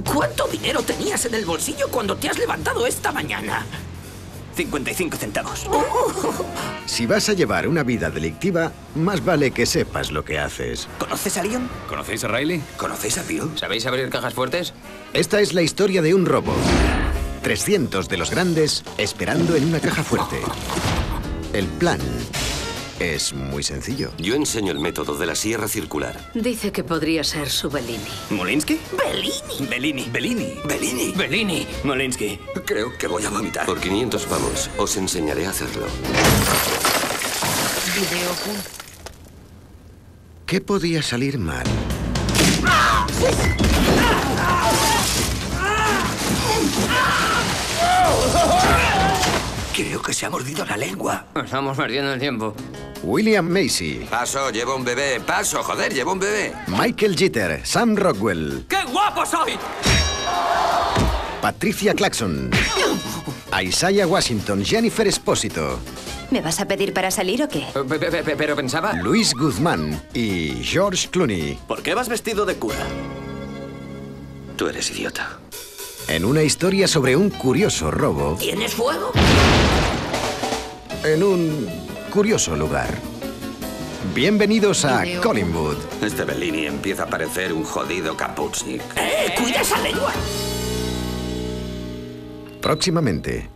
¿Cuánto dinero tenías en el bolsillo cuando te has levantado esta mañana? 55 centavos. Si vas a llevar una vida delictiva, más vale que sepas lo que haces. ¿Conoces a Leon? ¿Conocéis a Riley? ¿Conocéis a Bill? ¿Sabéis abrir cajas fuertes? Esta es la historia de un robo. 300 de los grandes esperando en una caja fuerte. El plan es muy sencillo. Yo enseño el método de la sierra circular. Dice que podría ser su Bellini. ¿Molinsky? ¡Bellini! Bellini. Bellini. ¡Bellini! ¡Bellini! Molinsky. Creo que voy a vomitar. Por 500 pavos, os enseñaré a hacerlo. ¿Qué podía salir mal? Creo que se ha mordido la lengua. Estamos perdiendo el tiempo. William Macy, Paso, llevo un bebé. Paso, joder, llevo un bebé. Michael Jeter, Sam Rockwell, ¡Qué guapo soy! Patricia Clarkson, Isaiah Washington, Jennifer Espósito, ¿Me vas a pedir para salir o qué? Pero pensaba... Luis Guzmán y George Clooney. ¿Por qué vas vestido de cura? Tú eres idiota. En una historia sobre un curioso robo ¿Tienes fuego? en un curioso lugar. Bienvenidos a Collingwood. Este Bellini empieza a parecer un jodido Kapuznik. ¡Cuida esa lengua! Próximamente.